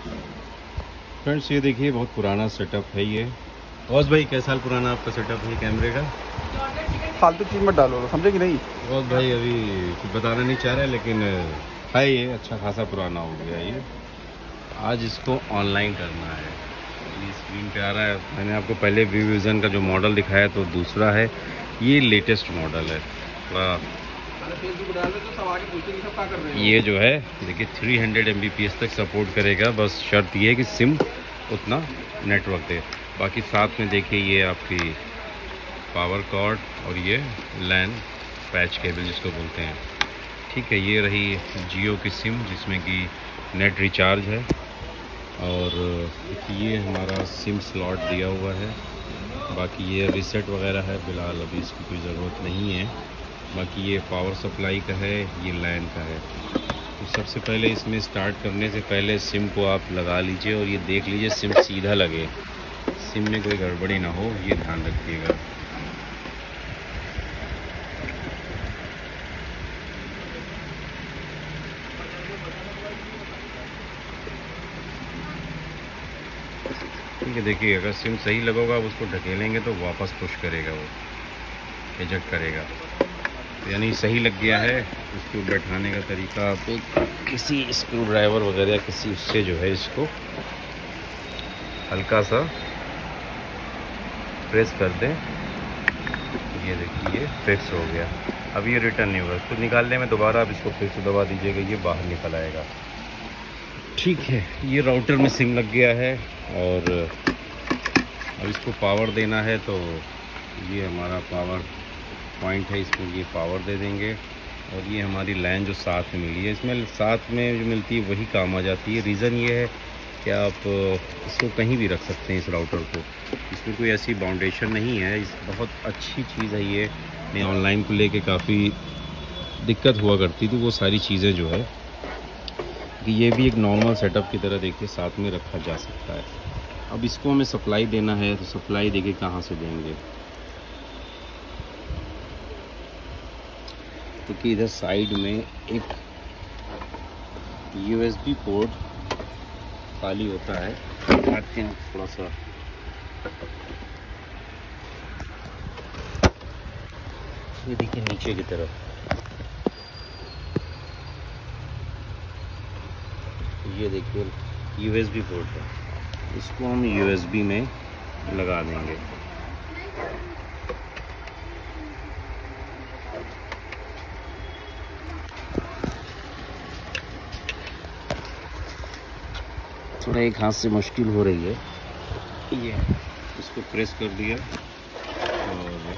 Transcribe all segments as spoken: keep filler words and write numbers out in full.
Friends ये देखिए बहुत पुराना सेटअप है ये। गौस भाई कैसा साल पुराना आपका सेटअप है कैमरे का? फालतू चीज़ मत डालो, समझे कि नहीं? गौस भाई अभी कुछ बताना नहीं चाह रहे, लेकिन है ये अच्छा खासा पुराना हो गया ये। आज इसको ऑनलाइन करना है। ये स्क्रीन पे आ रहा है। मैंने आपको पहले वी विज़न का जो मॉडल दिखाया तो दूसरा है, ये लेटेस्ट मॉडल है। थोड़ा ये जो है देखिए three hundred M B P S तक सपोर्ट करेगा। बस शर्त ये है कि सिम उतना नेटवर्क दे। बाकी साथ में देखिए ये आपकी पावर कॉर्ड और ये लैन पैच केबल जिसको बोलते हैं। ठीक है, ये रही जियो की सिम जिसमें कि नेट रिचार्ज है। और ये हमारा सिम स्लॉट दिया हुआ है। बाकी ये रीसेट वगैरह है, फ़िलहाल अभी इसकी कोई ज़रूरत नहीं है। बाकी ये पावर सप्लाई का है, ये लैन का है। तो सबसे पहले इसमें स्टार्ट करने से पहले सिम को आप लगा लीजिए और ये देख लीजिए सिम सीधा लगे, सिम में कोई गड़बड़ी ना हो, ये ध्यान रखिएगा। ठीक है, देखिए अगर सिम सही लगेगा आप उसको ढकेलेंगे तो वापस पुश करेगा, वो एजेक्ट करेगा। तो यानी सही लग गया है। उसको बैठाने का तरीका आप एक किसी स्क्रू ड्राइवर वगैरह किसी उससे जो है इसको हल्का सा प्रेस कर दें। ये देखिए फिक्स हो गया। अब ये रिटर्न नहीं होगा। इसको निकालने में दोबारा आप इसको फिर से दबा दीजिएगा, ये बाहर निकल आएगा। ठीक है, ये राउटर में सिम लग गया है और अब इसको पावर देना है। तो ये हमारा पावर पॉइंट है, इसको ये पावर दे देंगे। और ये हमारी लाइन जो साथ में मिली है, इसमें साथ में जो मिलती है वही काम आ जाती है। रीज़न ये है कि आप इसको कहीं भी रख सकते हैं इस राउटर को, इसमें कोई ऐसी बाउंडेशन नहीं है। इस बहुत अच्छी चीज़ है ये। मैं ऑनलाइन को लेके काफ़ी दिक्कत हुआ करती थी, वो सारी चीज़ें जो है कि ये भी एक नॉर्मल सेटअप की तरह देखिए साथ में रखा जा सकता है। अब इसको हमें सप्लाई देना है, तो सप्लाई देखिए कहाँ से देंगे, क्योंकि इधर साइड में एक यू एस बी पोर्ट खाली होता है। आते हैं थोड़ा सा, ये देखिए नीचे की तरफ ये देखिए यू एस बी पोर्ट है, इसको हम यू एस बी में लगा देंगे। थोड़ा एक हाथ से मुश्किल हो रही है। ये इसको प्रेस कर दिया और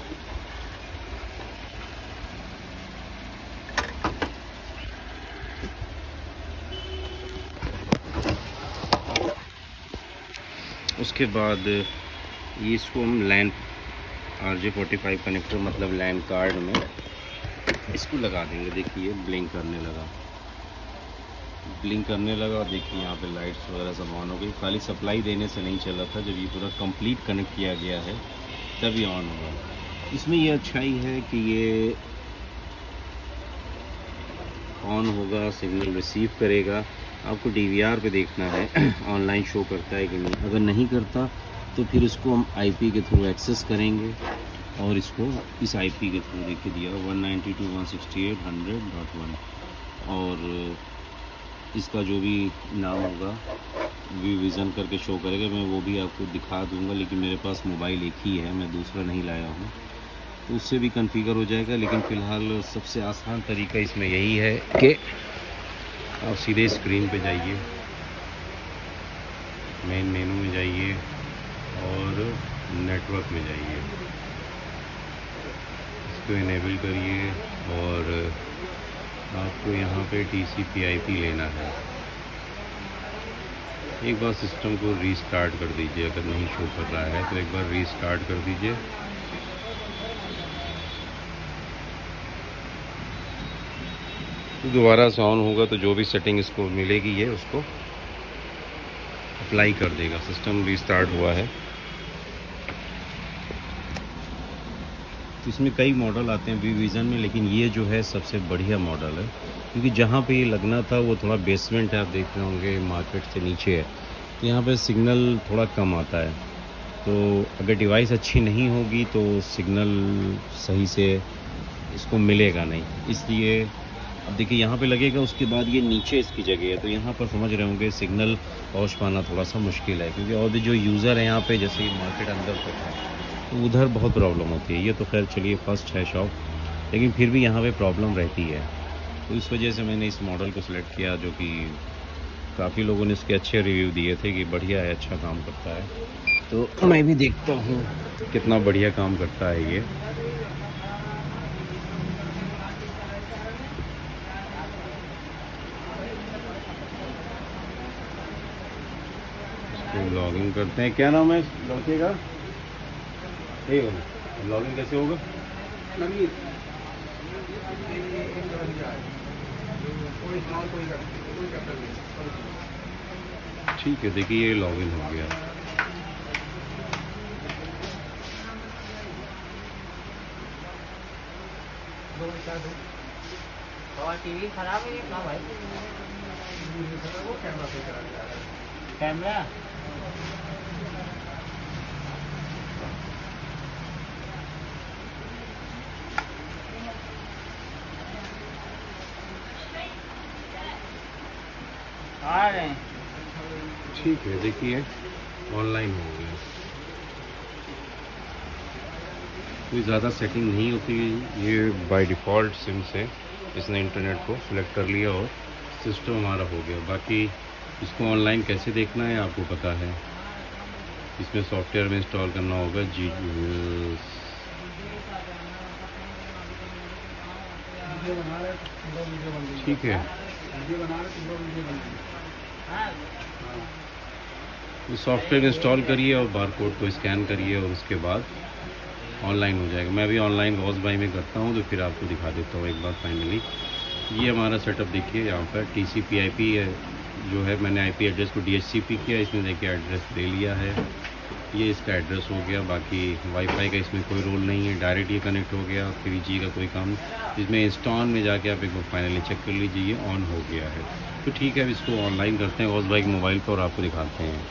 उसके बाद ये इसको हम LAN R J forty five connector मतलब लैन कार्ड में इसको लगा देंगे। देखिए ब्लिंक करने लगा, ब्लिंक करने लगा। देखिए यहाँ पे लाइट्स वगैरह सब ऑन हो गई। खाली सप्लाई देने से नहीं चला था, जब ये पूरा कंप्लीट कनेक्ट किया गया है तब ये ऑन होगा। इसमें ये अच्छाई है कि ये ऑन होगा, सिग्नल रिसीव करेगा। आपको डी वी आर पे देखना है ऑनलाइन शो करता है कि नहीं। अगर नहीं करता तो फिर इसको हम आई पी के थ्रू एक्सेस करेंगे और इसको इस आई पी के थ्रू देखिए दिया one ninety two one sixty eight hundred dot one और इसका जो भी नाम होगा वी विज़न करके शो करेगा। मैं वो भी आपको दिखा दूंगा, लेकिन मेरे पास मोबाइल एक ही है, मैं दूसरा नहीं लाया हूँ, तो उससे भी कॉन्फ़िगर हो जाएगा। लेकिन फ़िलहाल सबसे आसान तरीका इसमें यही है कि आप सीधे स्क्रीन पे जाइए, मेन मेनू में जाइए और नेटवर्क में जाइए, इसको इनेबल करिए और आपको यहाँ पे T C P I P लेना है। एक बार सिस्टम को रीस्टार्ट कर दीजिए, अगर नहीं शो कर रहा है तो एक बार रीस्टार्ट कर दीजिए। तो दोबारा से ऑन होगा तो जो भी सेटिंग इसको मिलेगी ये उसको अप्लाई कर देगा। सिस्टम रीस्टार्ट हुआ है। तो इसमें कई मॉडल आते हैं वी विज़न में, लेकिन ये जो है सबसे बढ़िया मॉडल है। क्योंकि जहाँ पे ये लगना था वो थोड़ा बेसमेंट है, आप देख रहे होंगे मार्केट से नीचे है, तो यहाँ पे सिग्नल थोड़ा कम आता है। तो अगर डिवाइस अच्छी नहीं होगी तो सिग्नल सही से इसको मिलेगा नहीं, इसलिए अब देखिए यहाँ पे लगेगा, उसके बाद ये नीचे इसकी जगह है, तो यहाँ पर समझ रहे होंगे सिग्नल पहुँच पाना थोड़ा सा मुश्किल है, क्योंकि और भी जो यूज़र है यहाँ पे, जैसे मार्केट अंदर तक है तो उधर बहुत प्रॉब्लम होती है। ये तो खैर चलिए फर्स्ट है शॉप, लेकिन फिर भी यहाँ पे प्रॉब्लम रहती है, तो इस वजह से मैंने इस मॉडल को सिलेक्ट किया, जो कि काफ़ी लोगों ने इसके अच्छे रिव्यू दिए थे कि बढ़िया है, अच्छा काम करता है। तो मैं भी देखता हूँ कितना बढ़िया काम करता है ये। लॉगिन करते हैं। क्या नाम है इस लड़के का? लॉगिन कैसे होगा? ठीक है, देखिए ये लॉगिन हो गया। टीवी खराब है क्या भाई? कैमरा आ रहे हैं। ठीक है, देखिए ऑनलाइन हो गया। कोई ज़्यादा सेटिंग नहीं होती, ये बाय डिफ़ॉल्ट सिम से इसने इंटरनेट को सिलेक्ट कर लिया और सिस्टम हमारा हो गया। बाकी इसको ऑनलाइन कैसे देखना है आपको पता है, इसमें सॉफ्टवेयर में इंस्टॉल करना होगा जी। ठीक है, सॉफ्टवेयर इंस्टॉल करिए और बार कोड को स्कैन करिए और उसके बाद ऑनलाइन हो जाएगा। मैं अभी ऑनलाइन गॉस बाई में करता हूँ तो फिर आपको दिखा देता हूँ एक बार फाइनली। ये हमारा सेटअप देखिए, यहाँ पर T C P I P है जो है, मैंने आई पी एड्रेस को डी एच सी पी किया, इसने देखिए एड्रेस ले लिया है, ये इसका एड्रेस हो गया। बाकी वाईफाई का इसमें कोई रोल नहीं है, डायरेक्ट ये कनेक्ट हो गया, थ्री जी का कोई काम नहीं। इसमें इंस्टॉल में जाके आप एक बार फाइनली चेक कर लीजिए, ये ऑन हो गया है। तो ठीक है, अब इसको ऑनलाइन करते हैं गॉस बाई के मोबाइल पर और आपको दिखाते हैं।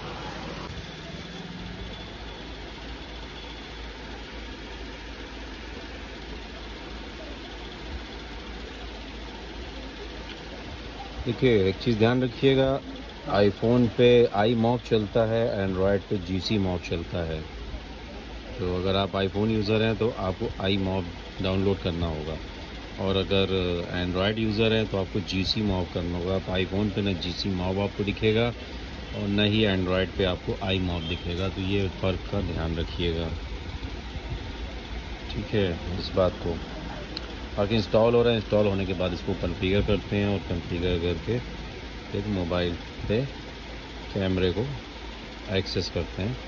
देखिए एक चीज़ ध्यान रखिएगा, आईफोन पे आई मॉप चलता है, एंड्रॉयड पे जी सी मॉप चलता है। तो अगर आप आईफोन यूज़र हैं तो आपको आई मॉप डाउनलोड करना होगा, और अगर एंड्रॉयड यूज़र हैं तो आपको जी सी मॉप करना होगा। आप आईफोन पे ना जी सी मॉप आपको दिखेगा और न ही एंड्रॉयड पे आपको आई मॉप दिखेगा, तो ये फ़र्क का ध्यान रखिएगा, ठीक है इस बात को। बाकी इंस्टॉल हो रहा है, इंस्टॉल होने के बाद इसको कॉन्फ़िगर करते हैं और कॉन्फ़िगर करके फिर मोबाइल पे कैमरे को एक्सेस करते हैं।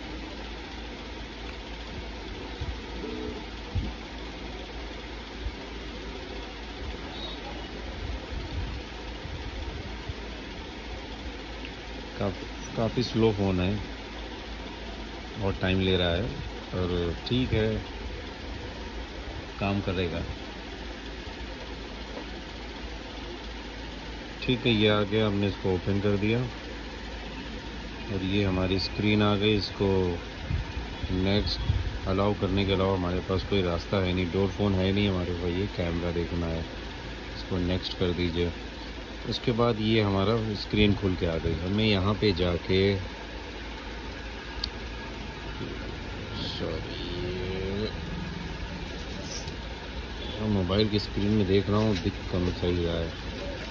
काफ़ी काफ़ी स्लो फ़ोन है और टाइम ले रहा है, और ठीक है काम करेगा। ठीक है, ये आ गया, हमने इसको ओपन कर दिया और ये हमारी स्क्रीन आ गई। इसको नेक्स्ट अलाउ करने के अलावा हमारे पास कोई रास्ता है नहीं, डोर फ़ोन है नहीं हमारे पास, ये कैमरा देखना है, इसको नेक्स्ट कर दीजिए। उसके बाद ये हमारा स्क्रीन खुल के आ गई। हमें यहाँ पे जाके सॉरी मोबाइल की स्क्रीन में देख रहा हूँ, दिख कम सही रहा है।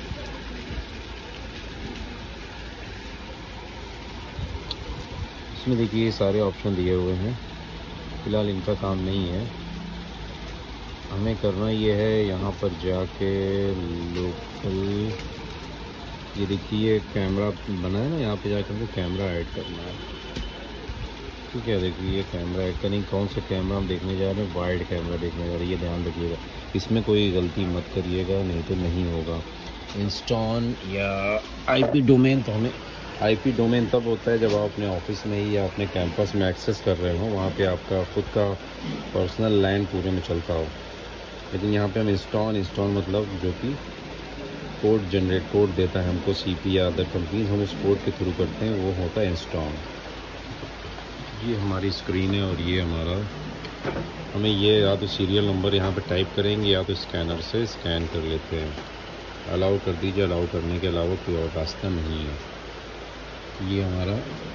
इसमें देखिए सारे ऑप्शन दिए हुए हैं, फ़िलहाल इनका काम नहीं है। हमें करना ये है, यहाँ पर जाके लोकल, ये देखिए कैमरा बना है ना, यहाँ पे जाकर हमको कैमरा ऐड करना है। ठीक है, देखिए ये कैमरा ऐड करनी, कौन सा कैमरा हम देखने जा रहे हैं, वाइड कैमरा देखने जा रहे हैं, ये ध्यान रखिएगा, इसमें कोई गलती मत करिएगा, नहीं तो नहीं होगा। इंस्टॉल या आईपी डोमेन, तो हमें आईपी डोमेन तब होता है जब आप अपने ऑफिस में ही या अपने कैंपस में एक्सेस कर रहे हो, वहाँ पे आपका खुद का पर्सनल लैन पूरे में चलता हो। लेकिन यहाँ पे हम इंस्टॉल इंस्टॉल मतलब जो कि कोड जनरेट कोड देता है हमको सी पी या अदर कंपनीज, हम उस कोड के थ्रू करते हैं, वो होता है इंस्टॉल। ये हमारी स्क्रीन है और ये हमारा, हमें ये या तो सीरियल नंबर यहाँ पे टाइप करेंगे या तो स्कैनर से स्कैन कर लेते हैं। अलाउ कर दीजिए, अलाउ करने के अलावा कोई और रास्ता नहीं है। ये हमारा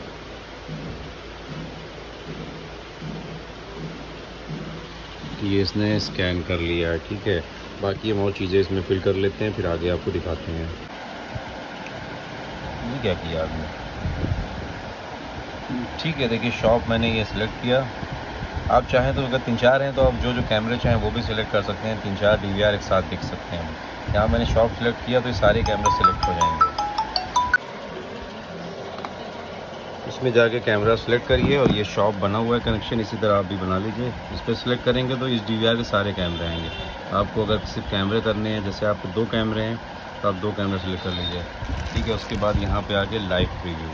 ये इसने स्कैन कर लिया है, ठीक है। बाकी हम और चीज़ें इसमें फिल कर लेते हैं, फिर आगे आपको दिखाते हैं। ये क्या किया आपने? ठीक है, देखिए शॉप मैंने ये सिलेक्ट किया। आप चाहें तो अगर तीन चार हैं तो आप जो जो कैमरे चाहें वो भी सिलेक्ट कर सकते हैं। तीन चार डी वी आर एक साथ दिख सकते हैं। यहाँ मैंने शॉप सिलेक्ट किया तो ये सारे कैमरे सिलेक्ट हो जाएंगे। इसमें जाके कैमरा सेलेक्ट करिए और ये शॉप बना हुआ है कनेक्शन, इसी तरह आप भी बना लीजिए। इस पर सिलेक्ट करेंगे तो इस डी वी आर के सारे कैमरे आएंगे। आपको अगर सिर्फ कैमरे करने हैं, जैसे आपको दो कैमरे हैं तो आप दो कैमरे सेलेक्ट कर लीजिए, ठीक है। उसके बाद यहाँ पे आके लाइव प्रीव्यू।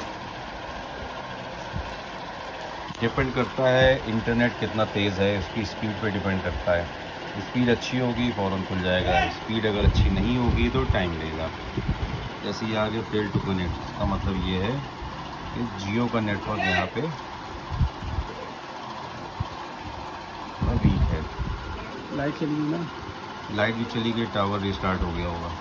डिपेंड करता है इंटरनेट कितना तेज़ है, उसकी स्पीड पे डिपेंड करता है। स्पीड अच्छी होगी फ़ौरन खुल जाएगा, स्पीड अगर अच्छी नहीं होगी तो टाइम लेगा। जैसे ये आगे फेल टू कनेक्ट, इसका मतलब ये है कि जियो का नेटवर्क यहाँ पे वीक है। लाइट चली गई ना, लाइट भी चली गई, टावर रिस्टार्ट हो गया होगा।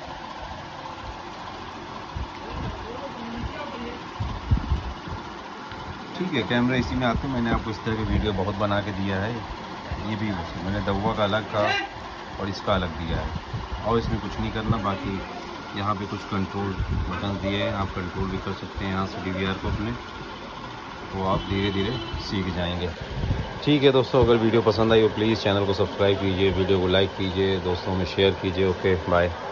ठीक है, कैमरा इसी में आते हैं। मैंने आपको इस तरह की वीडियो बहुत बना के दिया है। ये भी मैंने दवा का अलग था और इसका अलग दिया है, और इसमें कुछ नहीं करना। बाकी यहाँ पे कुछ कंट्रोल बटन दिए हैं, आप कंट्रोल भी कर सकते हैं यहाँ से डी वी आर को अपने, तो आप धीरे धीरे सीख जाएंगे। ठीक है दोस्तों, अगर वीडियो पसंद आई हो प्लीज़ चैनल को सब्सक्राइब कीजिए, वीडियो को लाइक कीजिए, दोस्तों में शेयर कीजिए। Okay bye.